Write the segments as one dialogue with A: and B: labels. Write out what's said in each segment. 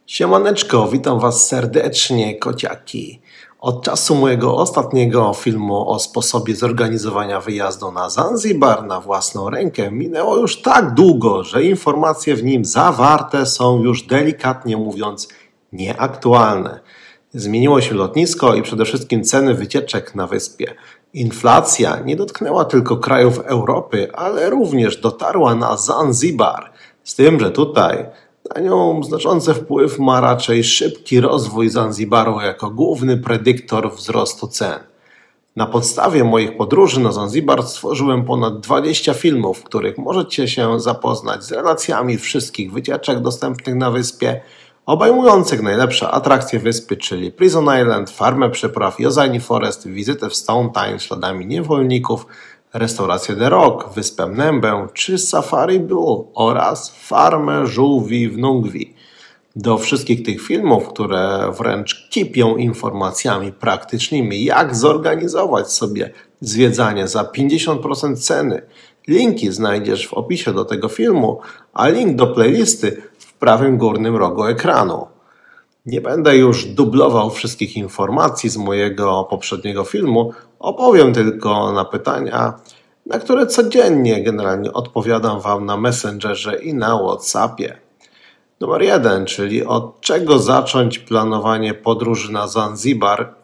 A: Siemaneczko, witam Was serdecznie, kociaki. Od czasu mojego ostatniego filmu o sposobie zorganizowania wyjazdu na Zanzibar na własną rękę minęło już tak długo, że informacje w nim zawarte są już delikatnie mówiąc nieaktualne. Zmieniło się lotnisko i przede wszystkim ceny wycieczek na wyspie. Inflacja nie dotknęła tylko krajów Europy, ale również dotarła na Zanzibar. Z tym, że tutaj na nią znaczący wpływ ma raczej szybki rozwój Zanzibaru jako główny predyktor wzrostu cen. Na podstawie moich podróży na Zanzibar stworzyłem ponad 20 filmów, w których możecie się zapoznać z relacjami wszystkich wycieczek dostępnych na wyspie, obejmujących najlepsze atrakcje wyspy, czyli Prison Island, farmę przypraw, Josani Forest, wizytę w Stone Town śladami niewolników, restaurację The Rock, wyspę Mnembę czy Safari Blue oraz farmę żółwi w Nungwi. Do wszystkich tych filmów, które wręcz kipią informacjami praktycznymi, jak zorganizować sobie zwiedzanie za 50% ceny, linki znajdziesz w opisie do tego filmu, a link do playlisty w prawym górnym rogu ekranu. Nie będę już dublował wszystkich informacji z mojego poprzedniego filmu, opowiem tylko na pytania, na które codziennie generalnie odpowiadam Wam na Messengerze i na WhatsAppie. Numer 1, czyli od czego zacząć planowanie podróży na Zanzibar.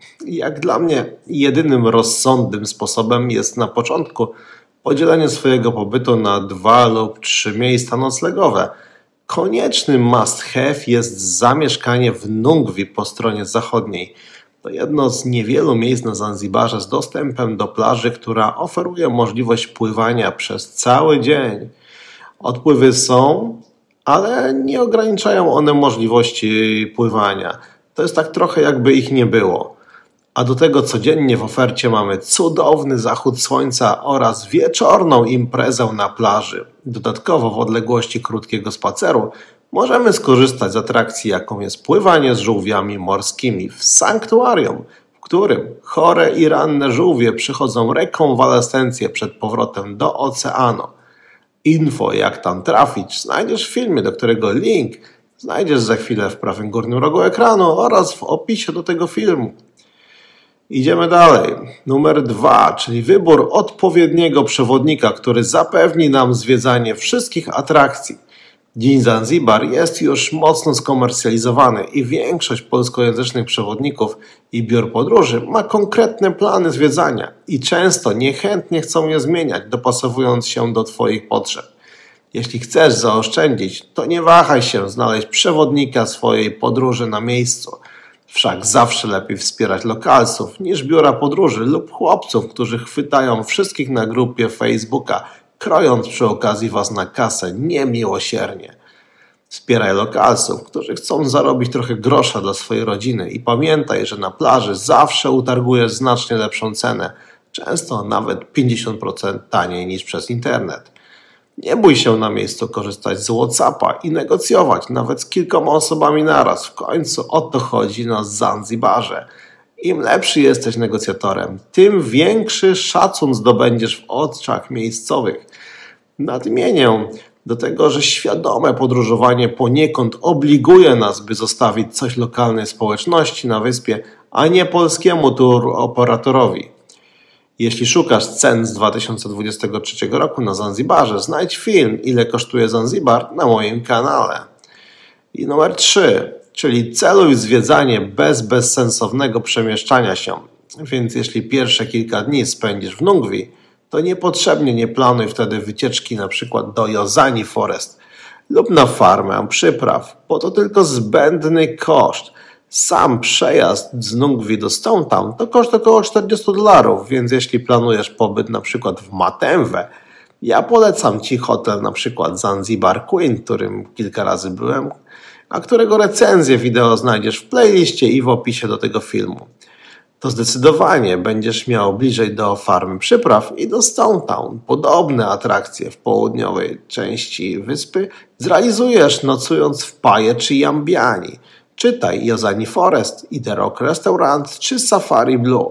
A: Jak dla mnie jedynym rozsądnym sposobem jest na początku podzielenie swojego pobytu na 2 lub 3 miejsca noclegowe. Koniecznym must have jest zamieszkanie w Nungwi po stronie zachodniej. To jedno z niewielu miejsc na Zanzibarze z dostępem do plaży, która oferuje możliwość pływania przez cały dzień. Odpływy są, ale nie ograniczają one możliwości pływania. To jest tak trochę jakby ich nie było. A do tego codziennie w ofercie mamy cudowny zachód słońca oraz wieczorną imprezę na plaży. Dodatkowo w odległości krótkiego spaceru możemy skorzystać z atrakcji, jaką jest pływanie z żółwiami morskimi w sanktuarium, w którym chore i ranne żółwie przychodzą rekonwalescencję przed powrotem do oceanu. Info, jak tam trafić, znajdziesz w filmie, do którego link znajdziesz za chwilę w prawym górnym rogu ekranu oraz w opisie do tego filmu. Idziemy dalej. Numer 2, czyli wybór odpowiedniego przewodnika, który zapewni nam zwiedzanie wszystkich atrakcji. Dziś Zanzibar jest już mocno skomercjalizowany i większość polskojęzycznych przewodników i biur podróży ma konkretne plany zwiedzania i często niechętnie chcą je zmieniać, dopasowując się do Twoich potrzeb. Jeśli chcesz zaoszczędzić, to nie wahaj się znaleźć przewodnika swojej podróży na miejscu. Wszak zawsze lepiej wspierać lokalsów niż biura podróży lub chłopców, którzy chwytają wszystkich na grupie Facebooka, krojąc przy okazji Was na kasę niemiłosiernie. Wspieraj lokalsów, którzy chcą zarobić trochę grosza dla swojej rodziny i pamiętaj, że na plaży zawsze utargujesz znacznie lepszą cenę, często nawet 50% taniej niż przez internet. Nie bój się na miejscu korzystać z WhatsAppa i negocjować nawet z kilkoma osobami naraz. W końcu o to chodzi na Zanzibarze. Im lepszy jesteś negocjatorem, tym większy szacun zdobędziesz w oczach miejscowych. Nadmienię do tego, że świadome podróżowanie poniekąd obliguje nas, by zostawić coś lokalnej społeczności na wyspie, a nie polskiemu tour operatorowi. Jeśli szukasz cen z 2023 roku na Zanzibarze, znajdź film Ile kosztuje Zanzibar na moim kanale. I numer 3, czyli celuj w zwiedzanie bez bezsensownego przemieszczania się. Więc jeśli pierwsze kilka dni spędzisz w Nungwi, to niepotrzebnie nie planuj wtedy wycieczki np. do Josani Forest lub na farmę przypraw, bo to tylko zbędny koszt. Sam przejazd z Nungwi do Stone Town to koszt około $40, więc jeśli planujesz pobyt np. w Matemwe, ja polecam Ci hotel np. Zanzibar Queen, w którym kilka razy byłem, a którego recenzję wideo znajdziesz w playliście i w opisie do tego filmu. To zdecydowanie będziesz miał bliżej do farmy przypraw i do Stone Town. Podobne atrakcje w południowej części wyspy zrealizujesz nocując w Paje czy Jambiani. Czytaj Josani Forest i The Rock Restaurant czy Safari Blue.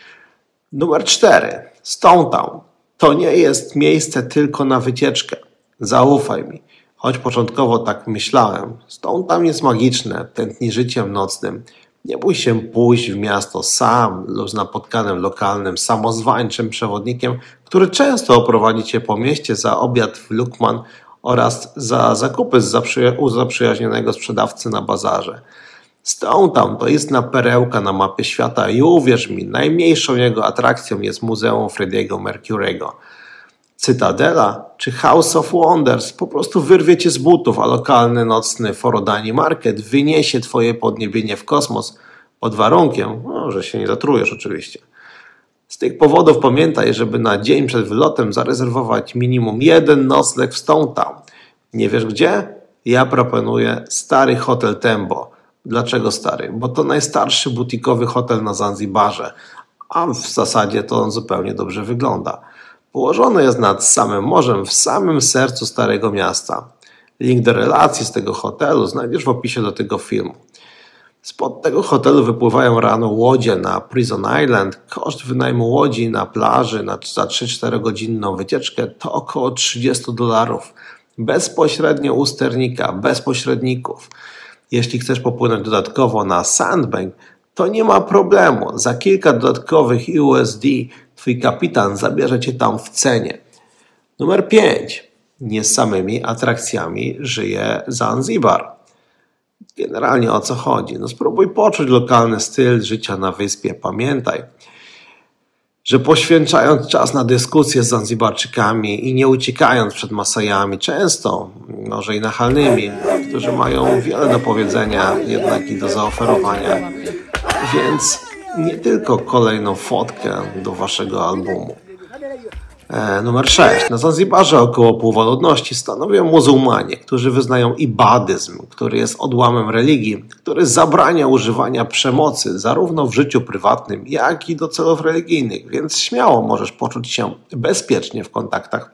A: Numer 4. Stone Town. To nie jest miejsce tylko na wycieczkę. Zaufaj mi. Choć początkowo tak myślałem, stąd tam jest magiczne, tętni życiem nocnym. Nie bój się pójść w miasto sam lub z napotkanym lokalnym, samozwańczym przewodnikiem, który często oprowadzi cię po mieście za obiad w Lukman oraz za zakupy u zaprzyjaźnionego sprzedawcy na bazarze. Stone Town to istna perełka na mapie świata i uwierz mi, najmniejszą jego atrakcją jest Muzeum Freddie'ego Mercury'ego. Cytadela czy House of Wonders po prostu wyrwie cię z butów, a lokalny nocny Forodani Market wyniesie twoje podniebienie w kosmos pod warunkiem, że się nie zatrujesz oczywiście. Z tych powodów pamiętaj, żeby na dzień przed wylotem zarezerwować minimum jeden nocleg w Stone Town. Nie wiesz gdzie? Ja proponuję stary hotel Tembo. Dlaczego stary? Bo to najstarszy butikowy hotel na Zanzibarze, a w zasadzie to on zupełnie dobrze wygląda. Położony jest nad samym morzem, w samym sercu Starego Miasta. Link do relacji z tego hotelu znajdziesz w opisie do tego filmu. Spod tego hotelu wypływają rano łodzie na Prison Island. Koszt wynajmu łodzi na plaży za 3-4 godzinną wycieczkę to około $30. Bezpośrednio u sternika, bez pośredników. Jeśli chcesz popłynąć dodatkowo na Sandbank, to nie ma problemu. Za kilka dodatkowych USD twój kapitan zabierze cię tam w cenie. Numer 5. Nie z samymi atrakcjami żyje Zanzibar. Generalnie o co chodzi? Spróbuj poczuć lokalny styl życia na wyspie. Pamiętaj, że poświęcając czas na dyskusje z Zanzibarczykami i nie uciekając przed Masajami, często, może i nachalnymi, którzy mają wiele do powiedzenia, jednak i do zaoferowania, więc nie tylko kolejną fotkę do waszego albumu. Numer 6. Na Zanzibarze około połowa ludności stanowią muzułmanie, którzy wyznają ibadyzm, który jest odłamem religii, który zabrania używania przemocy zarówno w życiu prywatnym, jak i do celów religijnych, więc śmiało możesz poczuć się bezpiecznie w kontaktach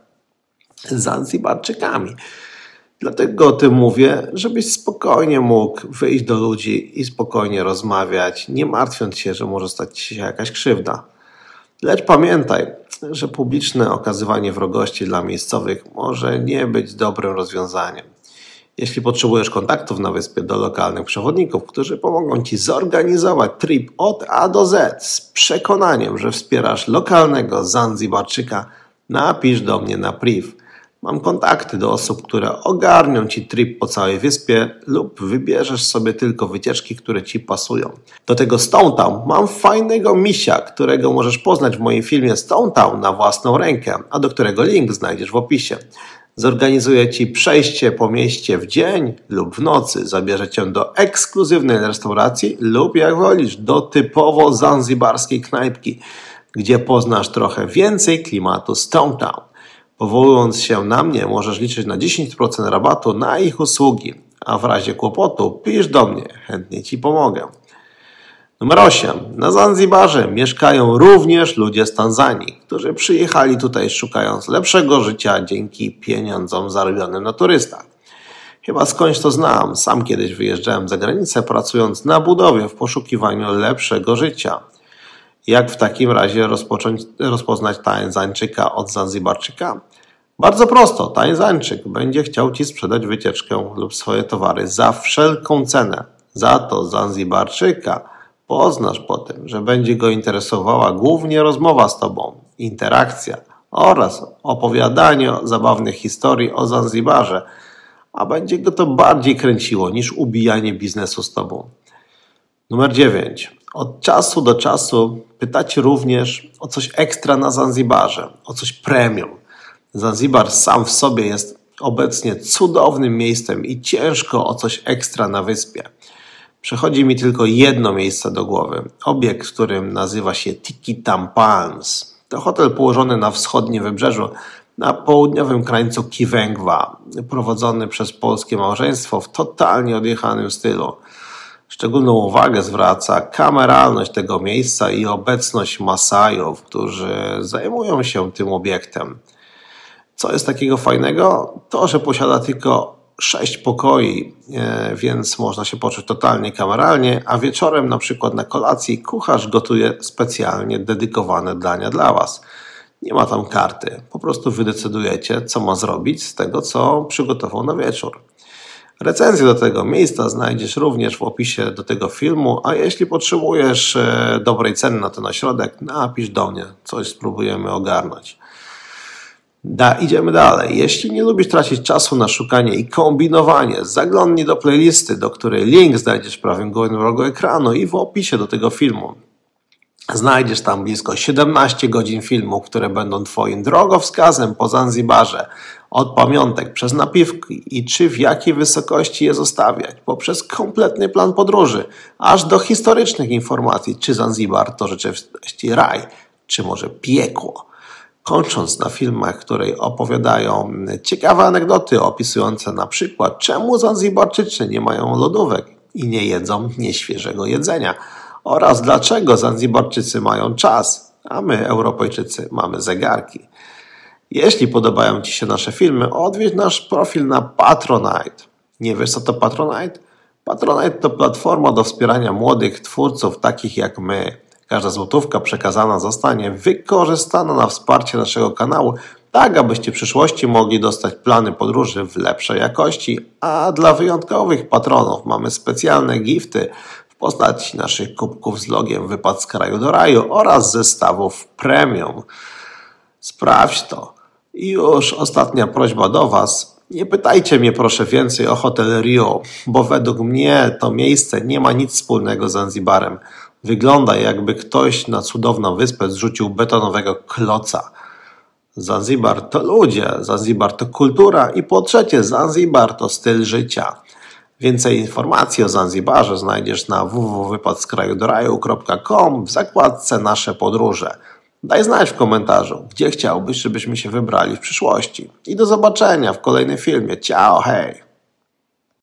A: z Zanzibarczykami. Dlatego o tym mówię, żebyś spokojnie mógł wyjść do ludzi i spokojnie rozmawiać, nie martwiąc się, że może stać się jakaś krzywda. Lecz pamiętaj, że publiczne okazywanie wrogości dla miejscowych może nie być dobrym rozwiązaniem. Jeśli potrzebujesz kontaktów na wyspie do lokalnych przewodników, którzy pomogą ci zorganizować trip od A do Z z przekonaniem, że wspierasz lokalnego Zanzibarczyka, napisz do mnie na priv. Mam kontakty do osób, które ogarnią ci trip po całej wyspie lub wybierzesz sobie tylko wycieczki, które ci pasują. Do tego Stone Town mam fajnego misia, którego możesz poznać w moim filmie Stone Town na własną rękę, a do którego link znajdziesz w opisie. Zorganizuję ci przejście po mieście w dzień lub w nocy, zabierze cię do ekskluzywnej restauracji lub jak wolisz, do typowo zanzibarskiej knajpki, gdzie poznasz trochę więcej klimatu Stone Town. Powołując się na mnie, możesz liczyć na 10% rabatu na ich usługi, a w razie kłopotu pisz do mnie, chętnie ci pomogę. Numer 8. Na Zanzibarze mieszkają również ludzie z Tanzanii, którzy przyjechali tutaj szukając lepszego życia dzięki pieniądzom zarobionym na turystach. Chyba skądś to znam, sam kiedyś wyjeżdżałem za granicę pracując na budowie w poszukiwaniu lepszego życia. Jak w takim razie rozpoznać Tanzańczyka od Zanzibarczyka? Bardzo prosto, Tanzańczyk będzie chciał ci sprzedać wycieczkę lub swoje towary za wszelką cenę. Za to Zanzibarczyka poznasz po tym, że będzie go interesowała głównie rozmowa z tobą, interakcja oraz opowiadanie zabawnych historii o Zanzibarze, a będzie go to bardziej kręciło niż ubijanie biznesu z tobą. Numer 9. Od czasu do czasu pytacie również o coś ekstra na Zanzibarze, o coś premium. Zanzibar sam w sobie jest obecnie cudownym miejscem i ciężko o coś ekstra na wyspie. Przychodzi mi tylko jedno miejsce do głowy. Obiekt, w którym nazywa się Tiki Tam Palms. To hotel położony na wschodnim wybrzeżu, na południowym krańcu Kiwengwa, prowadzony przez polskie małżeństwo w totalnie odjechanym stylu. Szczególną uwagę zwraca kameralność tego miejsca i obecność Masajów, którzy zajmują się tym obiektem. Co jest takiego fajnego? To, że posiada tylko 6 pokoi, więc można się poczuć totalnie kameralnie, a wieczorem na przykład na kolacji kucharz gotuje specjalnie dedykowane dania dla Was. Nie ma tam karty. Po prostu wy decydujecie, co ma zrobić z tego, co przygotował na wieczór. Recenzję do tego miejsca znajdziesz również w opisie do tego filmu, a jeśli potrzebujesz dobrej ceny na ten ośrodek, napisz do mnie, coś spróbujemy ogarnąć. Idziemy dalej. Jeśli nie lubisz tracić czasu na szukanie i kombinowanie, zaglądnij do playlisty, do której link znajdziesz w prawym górnym rogu ekranu i w opisie do tego filmu. Znajdziesz tam blisko 17 godzin filmów, które będą twoim drogowskazem po Zanzibarze. Od pamiątek przez napiwki i czy w jakiej wysokości je zostawiać, poprzez kompletny plan podróży, aż do historycznych informacji, czy Zanzibar to rzeczywiście raj, czy może piekło. Kończąc na filmach, które opowiadają ciekawe anegdoty opisujące na przykład, czemu Zanzibarczycy nie mają lodówek i nie jedzą nieświeżego jedzenia oraz dlaczego Zanzibarczycy mają czas, a my, Europejczycy, mamy zegarki. Jeśli podobają Ci się nasze filmy, odwiedź nasz profil na Patronite. Nie wiesz, co to Patronite? Patronite to platforma do wspierania młodych twórców takich jak my. Każda złotówka przekazana zostanie wykorzystana na wsparcie naszego kanału, tak abyście w przyszłości mogli dostać plany podróży w lepszej jakości, a dla wyjątkowych patronów mamy specjalne gifty w postaci naszych kubków z logiem Wypad z kraju do raju oraz zestawów premium. Sprawdź to. I już ostatnia prośba do Was. Nie pytajcie mnie proszę więcej o hotel Rio, bo według mnie to miejsce nie ma nic wspólnego z Zanzibarem. Wygląda, jakby ktoś na cudowną wyspę zrzucił betonowego kloca. Zanzibar to ludzie, Zanzibar to kultura i po trzecie Zanzibar to styl życia. Więcej informacji o Zanzibarze znajdziesz na www.wypadskrajudoraju.com w zakładce Nasze podróże. Daj znać w komentarzu, gdzie chciałbyś, żebyśmy się wybrali w przyszłości. I do zobaczenia w kolejnym filmie. Ciao, hej!